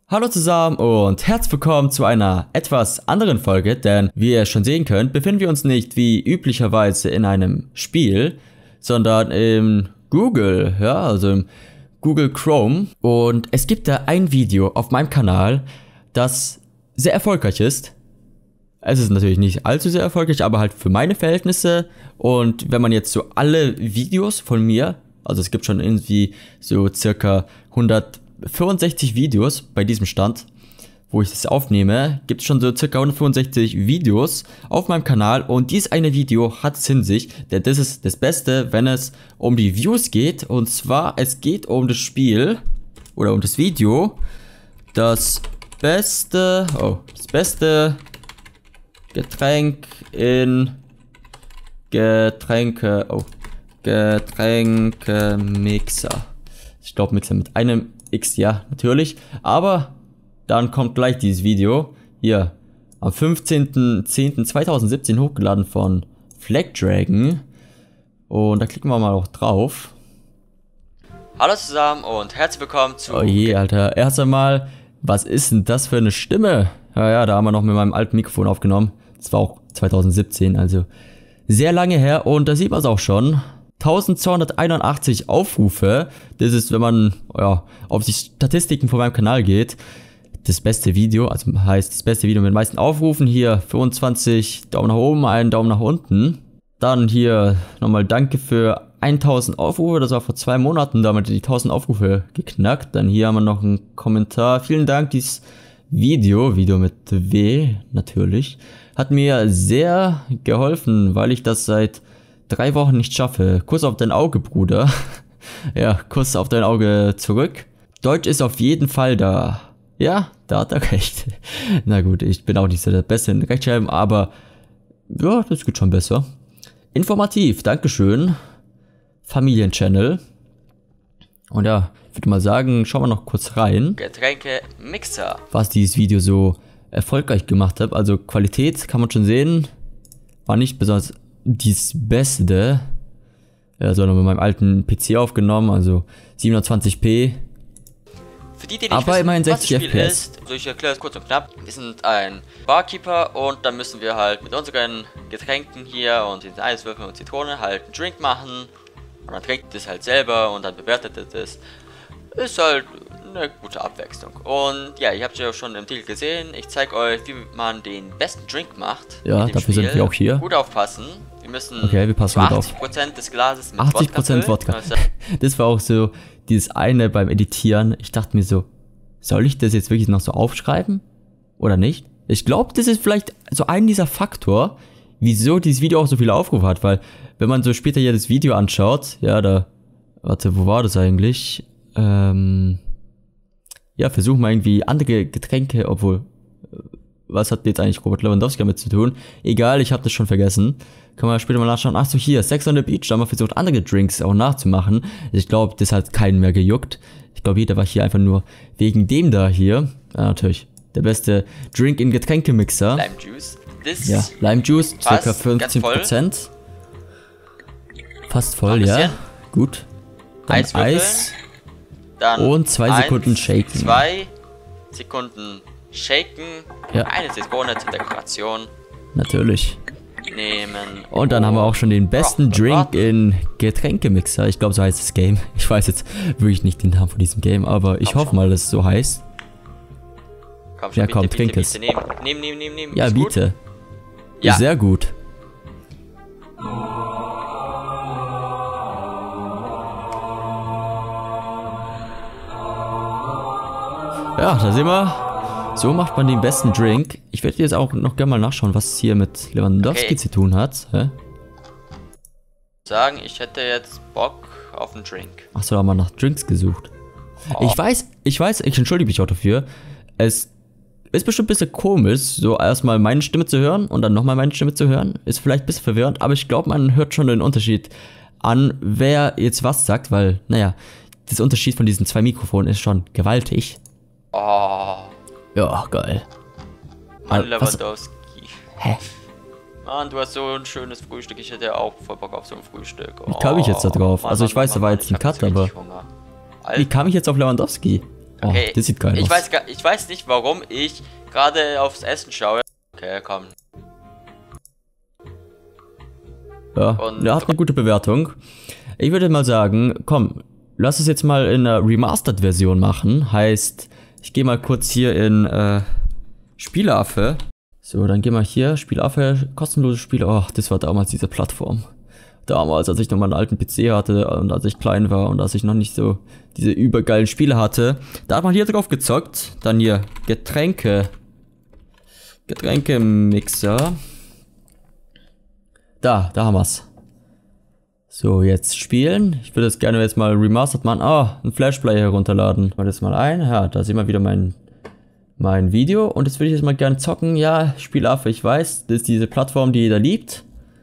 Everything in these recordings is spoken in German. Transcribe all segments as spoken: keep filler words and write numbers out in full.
Hallo zusammen und herzlich willkommen zu einer etwas anderen Folge, denn wie ihr schon sehen könnt, befinden wir uns nicht wie üblicherweise in einem Spiel, sondern im Google, ja, also im Google Chrome. Und es gibt da ein Video auf meinem Kanal, das sehr erfolgreich ist. Es ist natürlich nicht allzu sehr erfolgreich, aber halt für meine Verhältnisse. Und wenn man jetzt so alle Videos von mir, also es gibt schon irgendwie so circa hundertfünfundsechzig Videos bei diesem Stand, wo ich das aufnehme, gibt es schon so circa hundertfünfundsechzig Videos auf meinem Kanal und dieses eine Video hat es in sich, denn das ist das Beste, wenn es um die Views geht, und zwar es geht um das Spiel oder um das Video, das beste, oh, das beste Getränk in Getränke, oh, Getränkemixer. Ich glaube Mixer mit einem X, ja, natürlich. Aber dann kommt gleich dieses Video hier am fünfzehnten zehnten zweitausendsiebzehn hochgeladen von Flag Dragon. Und da klicken wir mal auch drauf. Hallo zusammen und herzlich willkommen zu... Oh je, Alter. Erst einmal, was ist denn das für eine Stimme? Ja, ja, da haben wir noch mit meinem alten Mikrofon aufgenommen. Das war auch zweitausendsiebzehn, also sehr lange her. Und da sieht man es auch schon. eintausendzweihunderteinundachtzig Aufrufe. Das ist, wenn man ja, auf die Statistiken von meinem Kanal geht, das beste Video, also heißt das beste Video mit den meisten Aufrufen. Hier fünfundzwanzig Daumen nach oben, einen Daumen nach unten. Dann hier nochmal danke für tausend Aufrufe, das war vor zwei Monaten, damit die tausend Aufrufe geknackt. Dann hier haben wir noch einen Kommentar. Vielen Dank, dieses Video, Video mit W natürlich, hat mir sehr geholfen, weil ich das seit drei Wochen nicht schaffe. Kuss auf dein Auge, Bruder. Ja, Kuss auf dein Auge zurück. Deutsch ist auf jeden Fall da. Ja, da hat er recht. Na gut, ich bin auch nicht so der Beste in Rechtschreiben, aber ja, das geht schon besser. Informativ, Dankeschön. Familienchannel. Und ja, ich würde mal sagen, schauen wir noch kurz rein. Getränkemixer. Was dieses Video so erfolgreich gemacht hat. Also Qualität kann man schon sehen. War nicht besonders das Beste, ja, sondern mit meinem alten P C aufgenommen, also siebenhundertzwanzig p. Für die, die nicht aber wissen, immerhin was das sechzig Spiel F P S. ist, so ich erkläre es kurz und knapp. Wir sind ein Barkeeper und dann müssen wir halt mit unseren Getränken hier und den Eiswürfeln und Zitrone halt einen Drink machen. Und dann trinkt es halt selber und dann bewertet es das. Ist halt eine gute Abwechslung. Und ja, ihr habt ja schon im Titel gesehen, ich zeige euch, wie man den besten Drink macht. Ja, dafür Spiel. sind wir auch hier. Gut aufpassen. Wir müssen okay, wir passen gut auf. achtzig Prozent des Glases mit achtzig Prozent Wodka. Wodka. Das war auch so dieses eine beim Editieren. Ich dachte mir so, soll ich das jetzt wirklich noch so aufschreiben? Oder nicht? Ich glaube, das ist vielleicht so ein dieser Faktor, wieso dieses Video auch so viele Aufrufe hat. Weil, wenn man so später hier das Video anschaut, ja, da, warte, wo war das eigentlich? Ähm, ja, versuchen wir irgendwie andere Getränke, obwohl, was hat jetzt eigentlich Robert Lewandowski damit zu tun? Egal, ich habe das schon vergessen. Kann man später mal nachschauen. Ach so, hier, Sex on the Beach, da haben wir versucht, andere Drinks auch nachzumachen. Ich glaube, das hat keinen mehr gejuckt. Ich glaube, jeder war hier einfach nur wegen dem da hier. Ja, natürlich, der beste Drink in Getränkemixer. Lime Juice. Das ja, Lime Juice, ca. fünfzehn Prozent. Fast voll, ja. Gut. Dann Eis. Dann und zwei eins, Sekunden shaken. Zwei Sekunden shaken. Ja. Eine Sekunde zur Dekoration. Natürlich. Nehmen. Und dann haben wir auch schon den besten Rotten, Drink rotten. in Getränkemixer. Ich glaube, so heißt das Game. Ich weiß jetzt wirklich nicht den Namen von diesem Game, aber ich komm hoffe schon. mal, dass es so heißt. Komm schon, ja, bitte, komm, bitte, trink bitte, es. Bitte, nehmen, nehmen, nehmen, nehmen, nehmen. Ja, Ist bitte. Gut? Ja. Sehr gut. Ja, da sehen wir. So macht man den besten Drink. Ich werde jetzt auch noch gerne mal nachschauen, was es hier mit Lewandowski okay. zu tun hat. Hä? Sagen, ich hätte jetzt Bock auf einen Drink. Achso, da haben wir nach Drinks gesucht. Oh. Ich weiß, ich weiß, ich entschuldige mich auch dafür. Es ist bestimmt ein bisschen komisch, so erstmal meine Stimme zu hören und dann nochmal meine Stimme zu hören. Ist vielleicht ein bisschen verwirrend, aber ich glaube, man hört schon den Unterschied an, wer jetzt was sagt, weil, naja, das Unterschied von diesen zwei Mikrofonen ist schon gewaltig. Oh. Ja, geil. Mann, Was? Lewandowski. Hä? Mann, du hast so ein schönes Frühstück. Ich hätte auch voll Bock auf so ein Frühstück. Oh. Wie kam ich jetzt da drauf? Mann, also ich Mann, weiß, Mann, da war Mann, jetzt ich ein hab Cut, jetzt aber... richtig Hunger. Wie kam ich jetzt auf Lewandowski? Oh, okay, das sieht geil ich aus. Weiß, gar- ich weiß nicht, warum ich gerade aufs Essen schaue. Okay, komm. Ja, Und- der hat eine gute Bewertung. Ich würde mal sagen, komm, lass es jetzt mal in einer Remastered-Version machen. Heißt, ich gehe mal kurz hier in äh, Spielaffe. So, dann gehen wir hier, Spielaffe, kostenlose Spiele. Oh, das war damals diese Plattform. Damals, als ich noch mal einen alten P C hatte und als ich klein war und als ich noch nicht so diese übergeilen Spiele hatte. Da hat man hier drauf gezockt. Dann hier Getränke. Getränkemixer. Da, da haben wir's. So, jetzt spielen. Ich würde das gerne jetzt mal remastered machen. Ah, ein Flashplayer herunterladen. Mal das mal ein. Ja, da sehen wir wieder mein, mein Video. Und jetzt würde ich jetzt mal gerne zocken. Ja, Spielaffe, ich weiß. Das ist diese Plattform, die jeder liebt.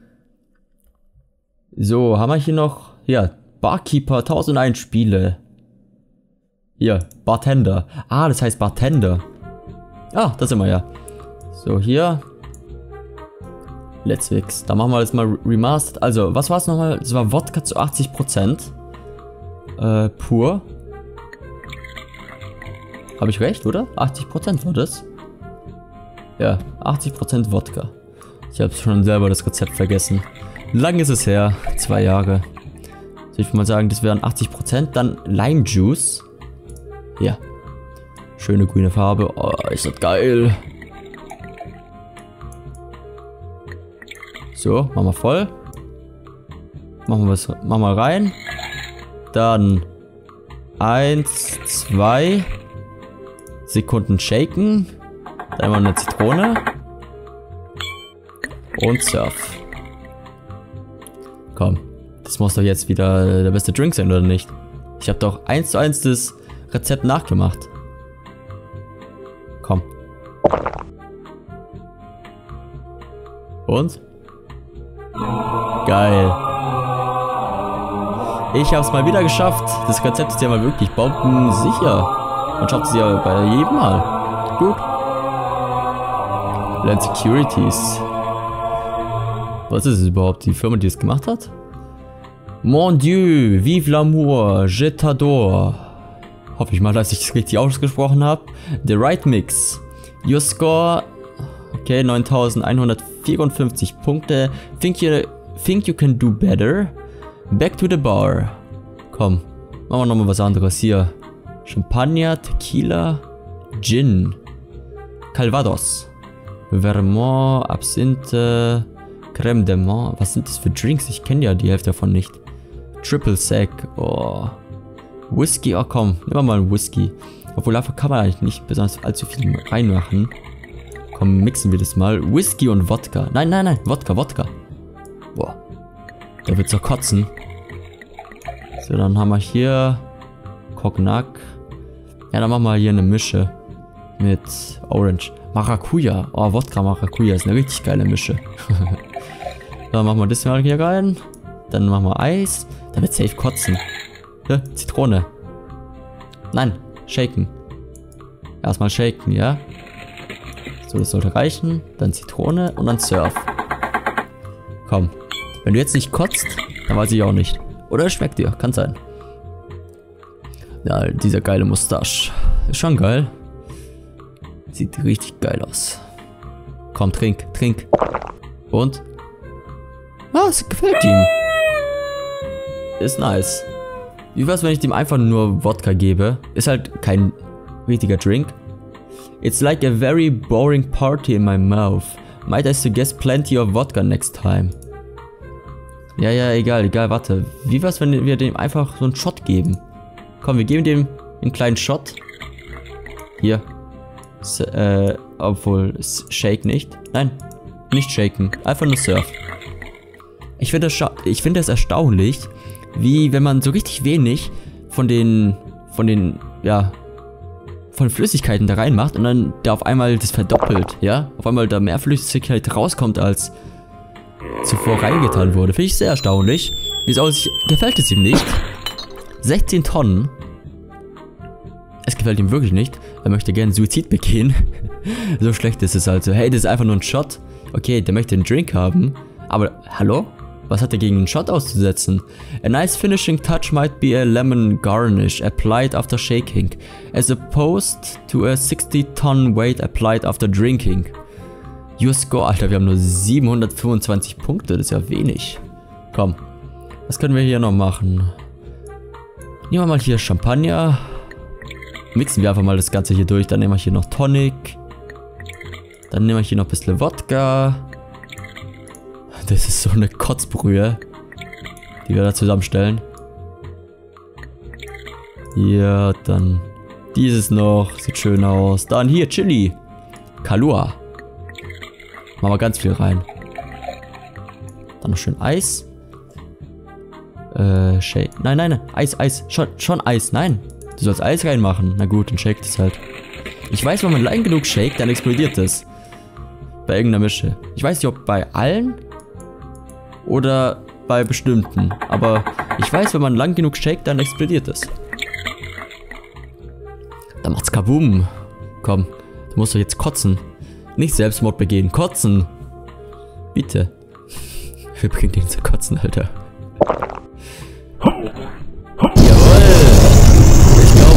So, haben wir hier noch. Ja, Barkeeper, tausendeins Spiele. Hier, Bartender. Ah, das heißt Bartender. Ah, da sind wir ja. So, hier. Let's Fix. Da machen wir jetzt mal Remastered. Also, was war es nochmal? Das war Wodka zu achtzig Prozent. Äh, pur. Habe ich recht, oder? achtzig Prozent war das? Ja, achtzig Prozent Wodka. Ich habe schon selber das Rezept vergessen. Lang ist es her. Zwei Jahre. So, ich würde mal sagen, das wären achtzig Prozent. Dann Lime Juice. Ja. Schöne grüne Farbe. Oh, ist das geil. So, machen wir voll. Machen wir was, machen wir rein. Dann eins, zwei Sekunden shaken. Dann mal eine Zitrone. Und Surf. Komm, das muss doch jetzt wieder der beste Drink sein, oder nicht? Ich habe doch eins zu eins das Rezept nachgemacht. Komm. Und? Geil. Ich hab's mal wieder geschafft. Das Rezept ist ja mal wirklich bombensicher. Man schafft es ja bei jedem Mal. Gut. Land Securities. Was ist es überhaupt? Die Firma, die es gemacht hat? Mon Dieu, vive l'amour, je t'adore. Hoffe ich mal, dass ich es richtig ausgesprochen habe. The Right Mix. Your score. Okay, neuntausendeinhundertvierundfünfzig Punkte. Think you, think you can do better? Back to the bar. Komm, machen wir nochmal was anderes hier. Champagner, Tequila, Gin, Calvados, Vermont, Absinthe, Crème de Menthe. Was sind das für Drinks? Ich kenne ja die Hälfte davon nicht. Triple Sec. Oh. Whisky. Oh komm, nehmen wir mal einen Whisky. Obwohl dafür kann man eigentlich nicht besonders allzu viel reinmachen. Komm, mixen wir das mal. Whisky und Wodka. Nein, nein, nein. Wodka, Wodka. Boah. Der wird so kotzen. So, dann haben wir hier Cognac. Ja, dann machen wir hier eine Mische. Mit Orange. Maracuja. Oh, Wodka Maracuja ist eine richtig geile Mische. Dann machen wir das mal hier rein. Dann machen wir Eis. Dann wird safe kotzen. Ja, Zitrone. Nein, shaken. Erstmal shaken, ja. So, das sollte reichen. Dann Zitrone und dann Surf. Komm. Wenn du jetzt nicht kotzt, dann weiß ich auch nicht. Oder es schmeckt dir. Kann sein. Ja, dieser geile Mustache. Ist schon geil. Sieht richtig geil aus. Komm, trink, trink. Und? Ah, es gefällt ihm. Ist nice. Wie wär's, wenn ich dem einfach nur Wodka gebe? Ist halt kein richtiger Drink. It's like a very boring party in my mouth. Might I suggest plenty of vodka next time? Ja, ja, egal, egal, warte. Wie wär's, wenn wir dem einfach so einen Shot geben? Komm, wir geben dem einen kleinen Shot. Hier. S äh, obwohl, shake nicht. Nein, nicht shaken. Einfach nur Surf. Ich finde das, ich finde das erstaunlich, wie wenn man so richtig wenig von den, von den, ja, von Flüssigkeiten da reinmacht und dann da auf einmal das verdoppelt, ja? Auf einmal da mehr Flüssigkeit rauskommt, als zuvor reingetan wurde. Finde ich sehr erstaunlich. Wie es aussieht, gefällt es ihm nicht. sechzehn Tonnen. Es gefällt ihm wirklich nicht. Er möchte gerne Suizid begehen. So schlecht ist es also. Hey, das ist einfach nur ein Shot. Okay, der möchte einen Drink haben. Aber, hallo? Was hat er gegen einen Shot auszusetzen? A nice finishing touch might be a lemon garnish applied after shaking, as opposed to a sixty ton weight applied after drinking. Your score, Alter, wir haben nur siebenhundertfünfundzwanzig Punkte, das ist ja wenig. Komm, was können wir hier noch machen? Nehmen wir mal hier Champagner. Mixen wir einfach mal das Ganze hier durch. Dann nehmen wir hier noch Tonic. Dann nehmen wir hier noch ein bisschen Wodka. Das ist so eine Kotzbrühe, die wir da zusammenstellen. Ja, dann dieses noch. Sieht schön aus. Dann hier Chili. Kahlua. Machen wir ganz viel rein. Dann noch schön Eis. Äh, Shake. Nein, nein, nein. Eis, Eis. Schon, schon Eis. Nein. Du sollst Eis reinmachen. Na gut, dann shake das halt. Ich weiß, wenn man lang genug shakt, dann explodiert das. Bei irgendeiner Mische. Ich weiß nicht, ob bei allen oder bei bestimmten. Aber ich weiß, wenn man lang genug shakt, dann explodiert das. Dann macht's kaboom. Komm, du musst doch jetzt kotzen. Nicht Selbstmord begehen. Kotzen. Bitte. Wir bringen den zu kotzen, Alter. Jawohl. Ich glaube,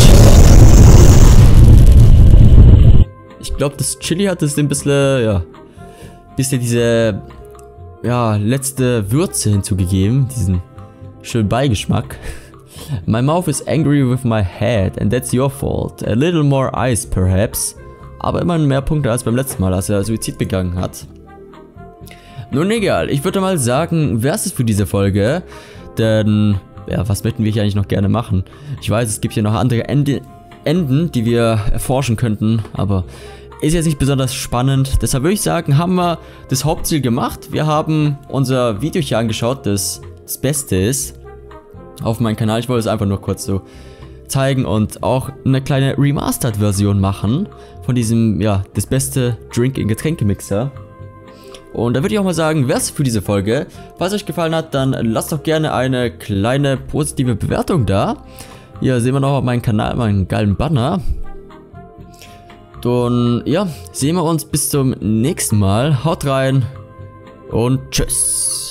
ich glaube, das Chili hat es ein bisschen, ja, bisschen diese, ja, letzte Würze hinzugegeben. Diesen schönen Beigeschmack. My mouth is angry with my head and that's your fault. A little more ice, perhaps. Aber immerhin mehr Punkte als beim letzten Mal, als er Suizid begangen hat. Nun egal, ich würde mal sagen, wär's es für diese Folge. Denn, ja, was möchten wir hier eigentlich noch gerne machen? Ich weiß, es gibt hier noch andere Ende, Enden, die wir erforschen könnten, aber ist jetzt nicht besonders spannend. Deshalb würde ich sagen, haben wir das Hauptziel gemacht. Wir haben unser Video hier angeschaut, das das Beste ist. Auf meinem Kanal, ich wollte es einfach nur kurz so zeigen und auch eine kleine Remastered-Version machen von diesem, ja, das beste Drink-in-Getränkemixer. Und da würde ich auch mal sagen, wär's für diese Folge. Falls euch gefallen hat, dann lasst doch gerne eine kleine positive Bewertung da. Hier sehen wir noch auf meinem Kanal meinen geilen Banner. Und ja, sehen wir uns bis zum nächsten Mal. Haut rein und tschüss.